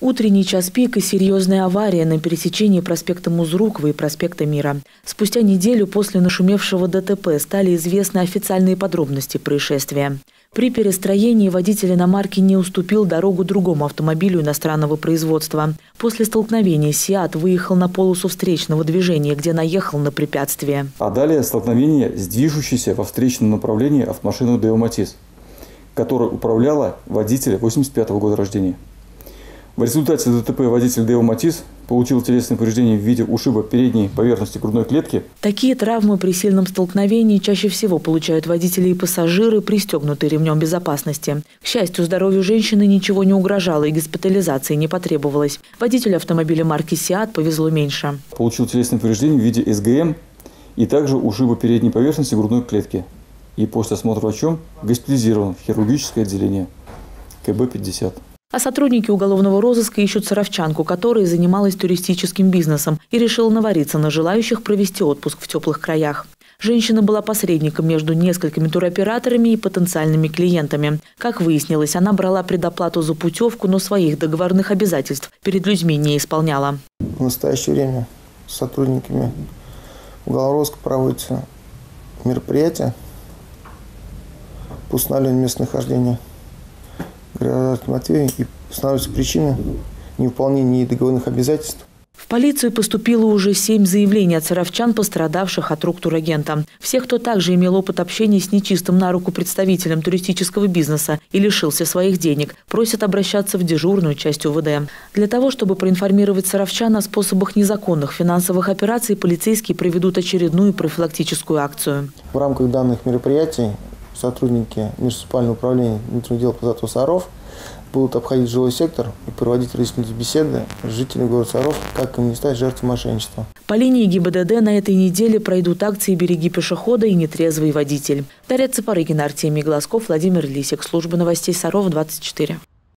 Утренний час пик и серьезная авария на пересечении проспекта Музруковой и проспекта Мира. Спустя неделю после нашумевшего ДТП стали известны официальные подробности происшествия. При перестроении водитель иномарки не уступил дорогу другому автомобилю иностранного производства. После столкновения «Сиат» выехал на полосу встречного движения, где наехал на препятствие. А далее столкновение с движущейся во встречном направлении автомашиной «Део Матис», которой управляла водитель 85-го года рождения. В результате ДТП водитель «Део Матис» получил телесные повреждения в виде ушиба передней поверхности грудной клетки. Такие травмы при сильном столкновении чаще всего получают водители и пассажиры, пристегнутые ремнем безопасности. К счастью, здоровью женщины ничего не угрожало и госпитализации не потребовалось. Водителю автомобиля марки «Сиат» повезло меньше. Получил телесные повреждения в виде СГМ и также ушиба передней поверхности грудной клетки. И после осмотра врачом госпитализирован в хирургическое отделение КБ-50. А сотрудники уголовного розыска ищут саровчанку, которая занималась туристическим бизнесом и решила навариться на желающих провести отпуск в теплых краях. Женщина была посредником между несколькими туроператорами и потенциальными клиентами. Как выяснилось, она брала предоплату за путевку, но своих договорных обязательств перед людьми не исполняла. В настоящее время с сотрудниками уголовного розыска проводятся мероприятия по установлению местонахождения Матвея и устанавливаются причины невыполнения договорных обязательств. В полицию поступило уже 7 заявлений от саровчан, пострадавших от рук турагента. Всех, кто также имел опыт общения с нечистым на руку представителем туристического бизнеса и лишился своих денег, просят обращаться в дежурную часть УВД. Для того, чтобы проинформировать саровчан о способах незаконных финансовых операций, полицейские проведут очередную профилактическую акцию. В рамках данных мероприятий сотрудники муниципального управления внутренних дел по Зату Саров будут обходить жилой сектор и проводить разъяснительные беседы с жителями города Саров, как им не стать жертвой мошенничества. По линии ГИБДД на этой неделе пройдут акции «Береги пешехода» и «Нетрезвый водитель». Дарья Цапарыгина, Артемий Глазков, Владимир Лисик. Служба новостей Саров, 24.